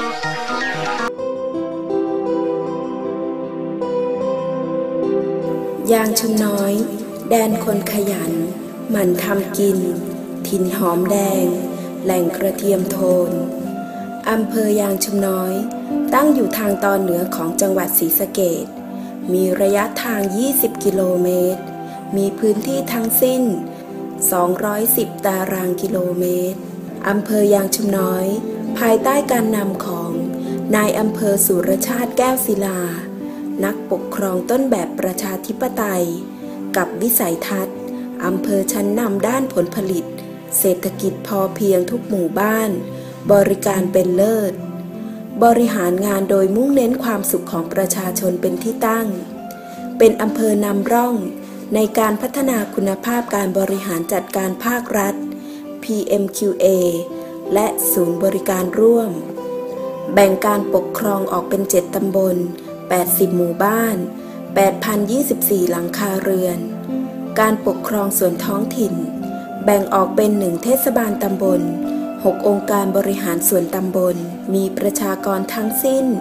ยางชุมน้อยแดนคนขยันหมั่นทำกินถิ่นหอมแดงแหล่งกระเทียมโทนอำเภอยางชุมน้อยตั้งอยู่ทางตอนเหนือของจังหวัดศรีสะเกษมีระยะทาง20 กิโลเมตรมีพื้นที่ทั้งสิ้น210 ตารางกิโลเมตรอำเภอยางชุมน้อยภายใต้การนำของนายอำเภอสุรชาติแก้วศิลานักปกครองต้นแบบประชาธิปไตยกับวิสัยทัศน์อำเภอชั้นนำด้านผลผลิตเศรษฐกิจพอเพียงทุกหมู่บ้านบริการเป็นเลิศบริหารงานโดยมุ่งเน้นความสุขของประชาชนเป็นที่ตั้งเป็นอำเภอนำร่องในการพัฒนาคุณภาพการบริหารจัดการภาครัฐ PMQA และศูนย์บริการร่วมแบ่งการปกครองออกเป็น7 ตำบล80 หมู่บ้าน 8,024 หลังคาเรือนการปกครองส่วนท้องถิ่นแบ่งออกเป็น1 เทศบาลตำบล6 องค์การบริหารส่วนตำบลมีประชากรทั้งสิ้น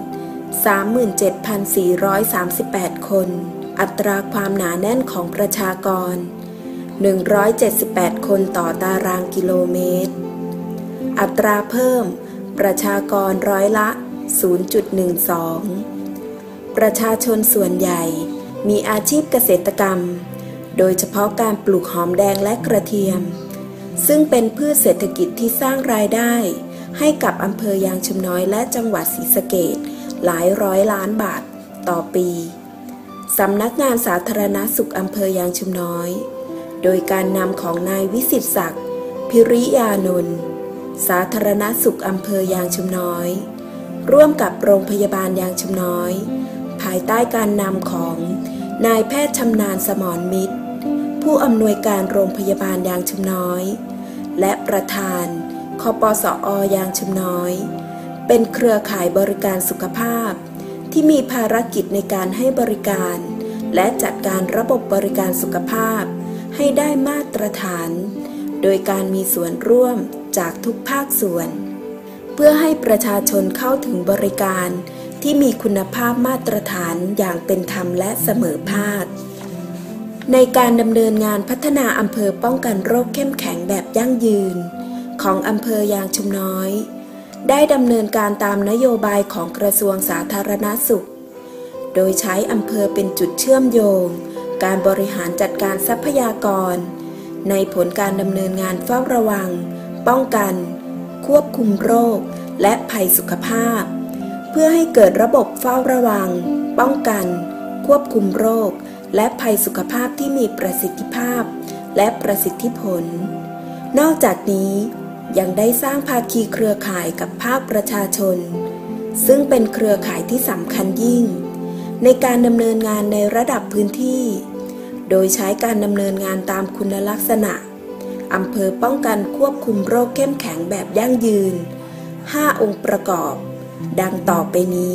37,438 คนอัตราความหนาแน่นของประชากร178 คนต่อตารางกิโลเมตรอัตราเพิ่มประชากรร้อยละ 0.12 ประชาชนส่วนใหญ่มีอาชีพเกษตรกรรมโดยเฉพาะการปลูกหอมแดงและกระเทียมซึ่งเป็นพืชเศรษฐกิจที่สร้างรายได้ให้กับอำเภอยางชุมน้อยและจังหวัดศรีสะเกษหลายร้อยล้านบาทต่อปีสำนักงานสาธารณสุขอำเภอยางชุมน้อยโดยการนำของนายวิสิทธิศักดิ์พิริยานนท์สาธารณสุขอำเภอยางชุมน้อยร่วมกับโรงพยาบาลยางชุมน้อยภายใต้การนำของนายแพทย์ชำนาญสมรมิตรผู้อำนวยการโรงพยาบาลยางชุมน้อยและประธานคปสอยางชุมน้อยเป็นเครือข่ายบริการสุขภาพที่มีภารกิจในการให้บริการและจัดการระบบบริการสุขภาพให้ได้มาตรฐานโดยการมีส่วนร่วมจากทุกภาคส่วนเพื่อให้ประชาชนเข้าถึงบริการที่มีคุณภาพมาตรฐานอย่างเป็นธรรมและเสมอภาคในการดำเนินงานพัฒนาอำเภอป้องกันโรคเข้มแข็งแบบยั่งยืนของอำเภอยางชุมน้อยได้ดำเนินการตามนโยบายของกระทรวงสาธารณสุขโดยใช้อำเภอเป็นจุดเชื่อมโยงการบริหารจัดการทรัพยากรในผลการดำเนินงานเฝ้าระวังป้องกันควบคุมโรคและภัยสุขภาพเพื่อให้เกิดระบบเฝ้าระวังป้องกันควบคุมโรคและภัยสุขภาพที่มีประสิทธิภาพและประสิทธิผลนอกจากนี้ยังได้สร้างภาคีเครือข่ายกับภาคประชาชนซึ่งเป็นเครือข่ายที่สำคัญยิ่งในการดำเนินงานในระดับพื้นที่โดยใช้การดำเนินงานตามคุณลักษณะอำเภอป้องกันควบคุมโรคเข้มแข็งแบบยั่งยืน5 องค์ประกอบดังต่อไปนี้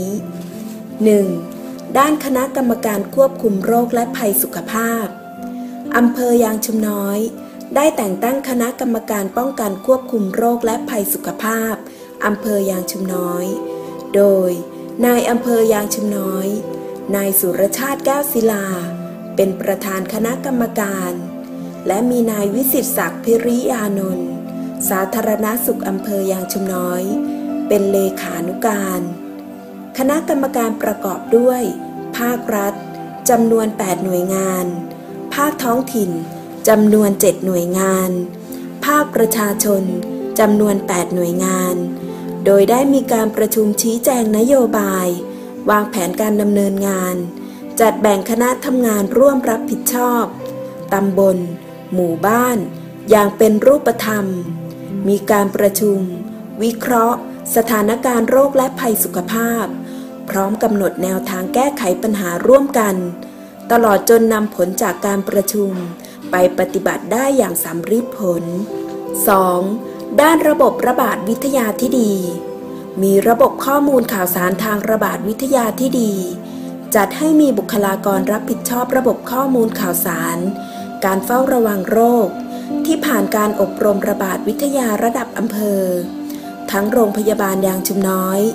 1. ด้านคณะกรรมการควบคุมโรคและภัยสุขภาพอำเภอยางชุมน้อยได้แต่งตั้งคณะกรรมการป้องกันควบคุมโรคและภัยสุขภาพอำเภอยางชุมน้อยโดยนายอำเภอยางชุมน้อยนายสุรชาติแก้วศิลาเป็นประธานคณะกรรมการและมีนายวิสิทธิศักดิ์พิริยานนท์สาธารณสุขอำเภอยางชุมน้อยเป็นเลขานุการคณะกรรมการประกอบด้วยภาครัฐจำนวน8 หน่วยงานภาคท้องถิ่นจำนวน7 หน่วยงานภาคประชาชนจำนวน8 หน่วยงานโดยได้มีการประชุมชี้แจงนโยบายวางแผนการดำเนินงานจัดแบ่งคณะทำงานร่วมรับผิดชอบตำบลหมู่บ้านอย่างเป็นรูปธรรมมีการประชุมวิเคราะห์สถานการณ์โรคและภัยสุขภาพพร้อมกำหนดแนวทางแก้ไขปัญหาร่วมกันตลอดจนนำผลจากการประชุมไปปฏิบัติได้อย่างสำฤทธิ์ผล 2. ด้านระบบระบาดวิทยาที่ดีมีระบบข้อมูลข่าวสารทางระบาดวิทยาที่ดีจัดให้มีบุคลากรรับผิดชอบระบบข้อมูลข่าวสารการเฝ้าระวังโรคที่ผ่านการอบรมระบาดวิทยาระดับอำเภอทั้งโรงพยาบาลยางชุมน้อย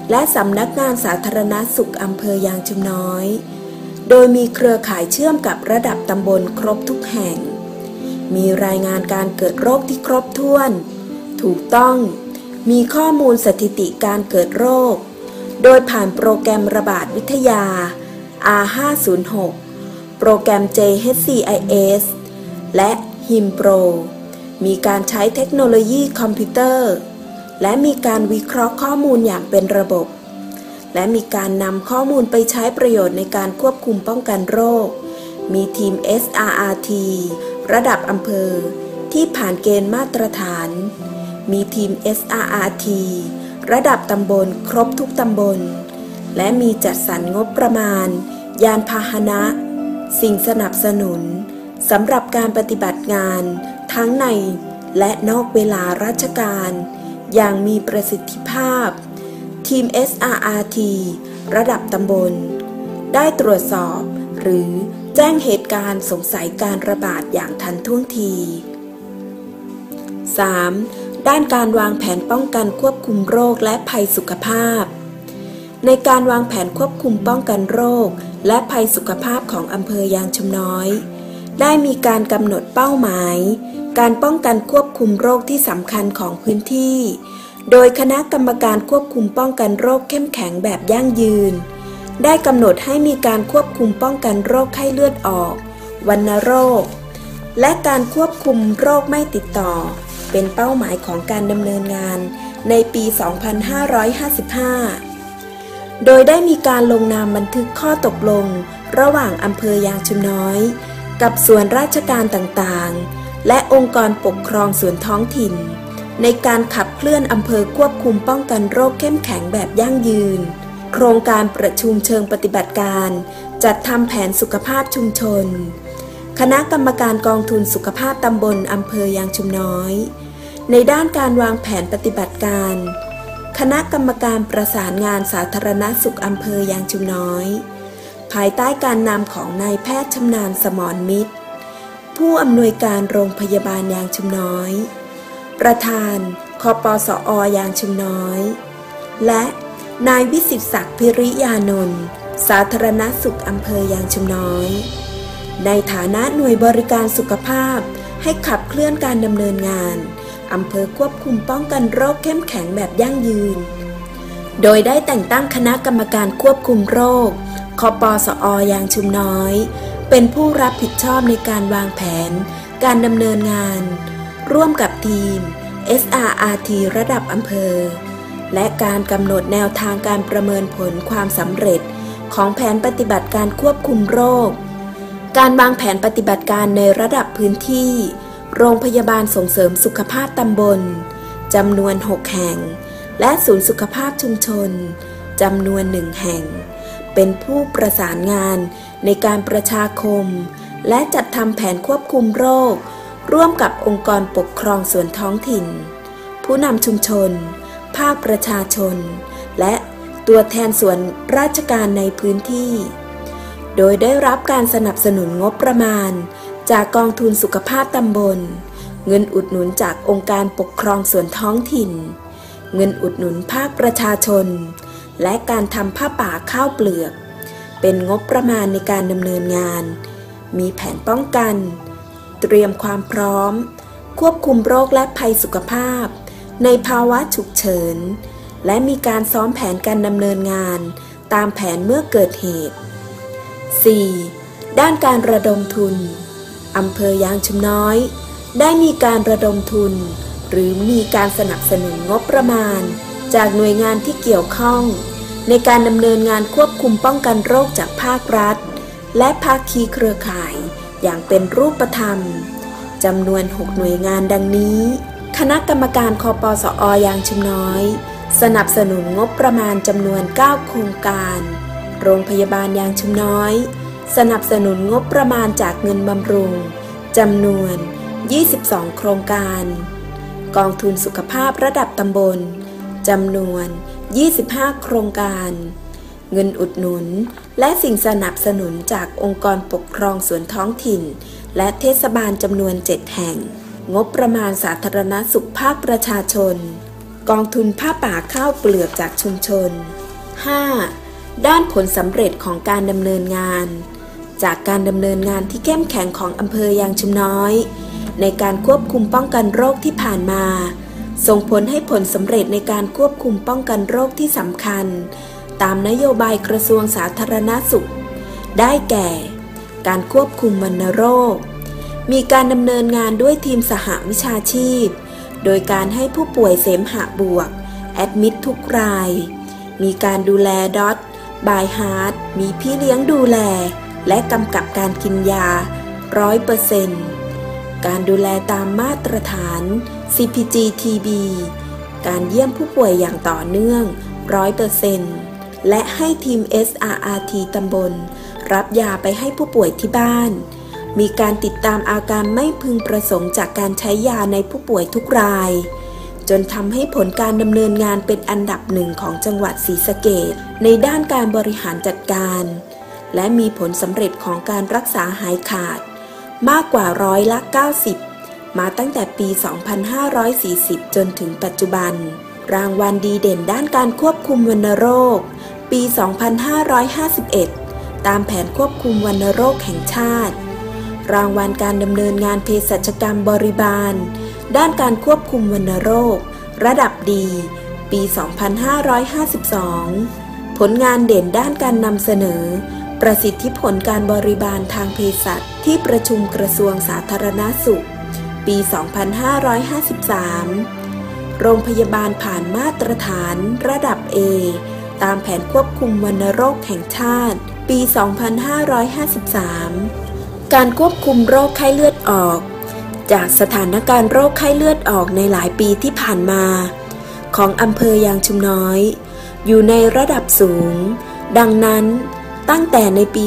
และสำนักงานสาธารณสุขอำเภอยางชุมน้อยโดยมีเครือข่ายเชื่อมกับระดับตำบลครบทุกแห่งมีรายงานการเกิดโรคที่ครบถ้วนถูกต้องมีข้อมูลสถิติการเกิดโรคโดยผ่านโปรแกรมระบาดวิทยา R506 โปรแกรม JHCIS และ HIMPRO มีการใช้เทคโนโลยีคอมพิวเตอร์และมีการวิเคราะห์ข้อมูลอย่างเป็นระบบและมีการนำข้อมูลไปใช้ประโยชน์ในการควบคุมป้องกันโรคมีทีม SRRT ระดับอำเภอที่ผ่านเกณฑ์มาตรฐานมีทีม SRRT ระดับตำบลครบทุกตำบลและมีจัดสรรงบประมาณยานพาหนะสิ่งสนับสนุนสำหรับการปฏิบัติงานทั้งในและนอกเวลาราชการอย่างมีประสิทธิภาพทีม SRRT ระดับตำบลได้ตรวจสอบหรือแจ้งเหตุการณ์สงสัยการระบาดอย่างทันท่วงที 3. ด้านการวางแผนป้องกันควบคุมโรคและภัยสุขภาพในการวางแผนควบคุมป้องกันโรคและภัยสุขภาพของอำเภอยางชุมน้อยได้มีการกำหนดเป้าหมายการป้องกันควบคุมโรคที่สำคัญของพื้นที่โดยคณะกรรมการควบคุมป้องกันโรคเข้มแข็งแบบยั่งยืนได้กำหนดให้มีการควบคุมป้องกันโรคไข้เลือดออกวัณโรคและการควบคุมโรคไม่ติดต่อเป็นเป้าหมายของการดำเนินงานในปี 2555 โดยได้มีการลงนามบันทึกข้อตกลงระหว่างอำเภอยางชุมน้อยกับส่วนราชการต่างๆและองค์กรปกครองส่วนท้องถิ่นในการขับเคลื่อนอำเภอควบคุมป้องกันโรคเข้มแข็งแบบยั่งยืนโครงการประชุมเชิงปฏิบัติการจัดทำแผนสุขภาพชุมชนคณะกรรมการกองทุนสุขภาพตำบลอำเภอยางชุมน้อยในด้านการวางแผนปฏิบัติการคณะกรรมการประสานงานสาธารณสุขอำเภอยางชุมน้อยภายใต้การนำของนายแพทย์ชำนาญสมรมิตรผู้อำนวยการโรงพยาบาลยางชุมน้อยประธานคปสอยางชุมน้อยและนายวิสิทธิศักดิ์พิริยานนท์สาธารณสุขอำเภอยางชุมน้อยในฐานะหน่วยบริการสุขภาพให้ขับเคลื่อนการดำเนินงานอำเภอควบคุมป้องกันโรคเข้มแข็งแบบยั่งยืนโดยได้แต่งตั้งคณะกรรมการควบคุมโรคคปสอยางชุมน้อยเป็นผู้รับผิดชอบในการวางแผนการดำเนินงานร่วมกับทีม SRRT ระดับอำเภอและการกำหนดแนวทางการประเมินผลความสำเร็จของแผนปฏิบัติการควบคุมโรคการวางแผนปฏิบัติการในระดับพื้นที่โรงพยาบาลส่งเสริมสุขภาพตำบลจำนวน6แห่งและศูนย์สุขภาพชุมชนจำนวน1แห่งเป็นผู้ประสานงานในการประชาคมและจัดทำแผนควบคุมโรคร่วมกับองค์กรปกครองส่วนท้องถิ่นผู้นำชุมชนภาคประชาชนและตัวแทนส่วนราชการในพื้นที่โดยได้รับการสนับสนุนงบประมาณจากกองทุนสุขภาพตำบลเงินอุดหนุนจากองค์การปกครองส่วนท้องถิ่นเงินอุดหนุนภาคประชาชนและการทำผ้าป่าข้าวเปลือกเป็นงบประมาณในการดำเนินงานมีแผนป้องกันเตรียมความพร้อมควบคุมโรคและภัยสุขภาพในภาวะฉุกเฉินและมีการซ้อมแผนการดำเนินงานตามแผนเมื่อเกิดเหตุ 4. ด้านการระดมทุนอำเภอยางชุมน้อยได้มีการระดมทุนหรือมีการสนับสนุนงบประมาณจากหน่วยงานที่เกี่ยวข้องในการดำเนินงานควบคุมป้องกันโรคจากภาครัฐและภาคีเครือข่ายอย่างเป็นรูปธรรมจำนวน6หน่วยงานดังนี้คณะกรรมการคปสอยางชุมน้อยสนับสนุนงบประมาณจำนวน9โครงการโรงพยาบาลยางชุมน้อยสนับสนุนงบประมาณจากเงินบำรุงจำนวน22โครงการกองทุนสุขภาพระดับตำบลจำนวน25โครงการเงินอุดหนุนและสิ่งสนับสนุนจากองค์กรปกครองส่วนท้องถิ่นและเทศบาลจำนวน7แห่งงบประมาณสาธารณสุขภาคประชาชนกองทุนผ้าป่าข้าวเปลือกจากชุมชน 5. ด้านผลสำเร็จของการดำเนินงานจากการดำเนินงานที่เข้มแข็งของอำเภอยางชุมน้อยในการควบคุมป้องกันโรคที่ผ่านมาส่งผลให้ผลสำเร็จในการควบคุมป้องกันโรคที่สำคัญตามนโยบายกระทรวงสาธารณสุขได้แก่การควบคุมวัณโรคมีการดำเนินงานด้วยทีมสหวิชาชีพโดยการให้ผู้ป่วยเสมหะบวกแอดมิดทุกรายมีการดูแลด็อทบายฮาร์ทมีพี่เลี้ยงดูแลและกำกับการกินยา 100% การดูแลตามมาตรฐาน CPG-TB การเยี่ยมผู้ป่วยอย่างต่อเนื่อง 100% และให้ทีม SRRT ตำบลรับยาไปให้ผู้ป่วยที่บ้านมีการติดตามอาการไม่พึงประสงค์จากการใช้ยาในผู้ป่วยทุกรายจนทำให้ผลการดำเนินงานเป็นอันดับหนึ่งของจังหวัดศรีสะเกษในด้านการบริหารจัดการและมีผลสำเร็จของการรักษาหายขาดมากกว่า90%มาตั้งแต่ปี 2540 จนถึงปัจจุบันรางวัลดีเด่นด้านการควบคุมวัณโรคปี 2551 ตามแผนควบคุมวัณโรคแห่งชาติรางวัลการดำเนินงานเภสัชกรรมบริบาลด้านการควบคุมวัณโรคระดับดีปี 2552 ผลงานเด่นด้านการนำเสนอประสิทธิผลการบริบาลทางเภสัชที่ประชุมกระทรวงสาธารณสุขปี 2553 โรงพยาบาลผ่านมาตรฐานระดับ A ตามแผนควบคุมวัณโรคแห่งชาติปี 2553 การควบคุมโรคไข้เลือดออกจากสถานการณ์โรคไข้เลือดออกในหลายปีที่ผ่านมาของอำเภอยางชุมน้อยอยู่ในระดับสูงดังนั้นตั้งแต่ในปี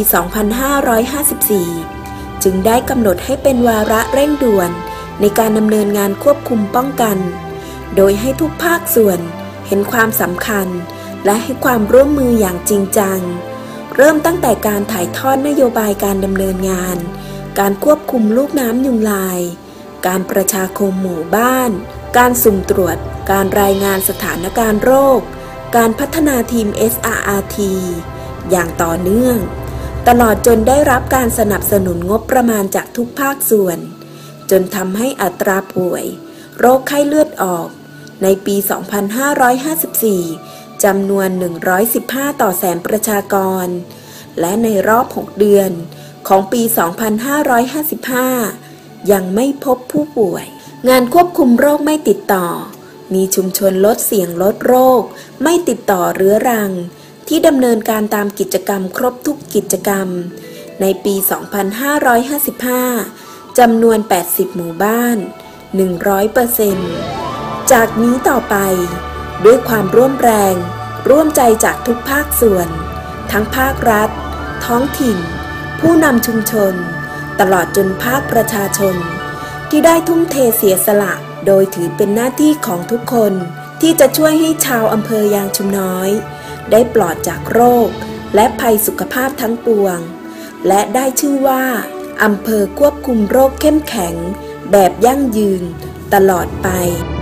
2554 จึงได้กำหนดให้เป็นวาระเร่งด่วนในการดำเนินงานควบคุมป้องกันโดยให้ทุกภาคส่วนเห็นความสำคัญและให้ความร่วมมืออย่างจริงจังเริ่มตั้งแต่การถ่ายทอดนโยบายการดำเนินงานการควบคุมลูกน้ำยุงลายการประชาคมหมู่บ้านการสุ่มตรวจการรายงานสถานการณ์โรคการพัฒนาทีม SRRT อย่างต่อเนื่องตลอดจนได้รับการสนับสนุนงบประมาณจากทุกภาคส่วนจนทำให้อัตราป่วยโรคไข้เลือดออกในปี 2554 จำนวน 115 ต่อแสนประชากรและในรอบ 6 เดือนของปี 2555 ยังไม่พบผู้ป่วยงานควบคุมโรคไม่ติดต่อมีชุมชนลดเสี่ยงลดโรคไม่ติดต่อเรื้อรังที่ดำเนินการตามกิจกรรมครบทุกกิจกรรมในปี 2555 จำนวน 80 หมู่บ้าน 100% จากนี้ต่อไปด้วยความร่วมแรงร่วมใจจากทุกภาคส่วนทั้งภาครัฐท้องถิ่นผู้นำชุมชนตลอดจนภาคประชาชนที่ได้ทุ่มเทเสียสละโดยถือเป็นหน้าที่ของทุกคนที่จะช่วยให้ชาวอำเภอยางชุมน้อยได้ปลอดจากโรคและภัยสุขภาพทั้งปวงและได้ชื่อว่าอำเภอควบคุมโรคเข้มแข็งแบบยั่งยืนตลอดไป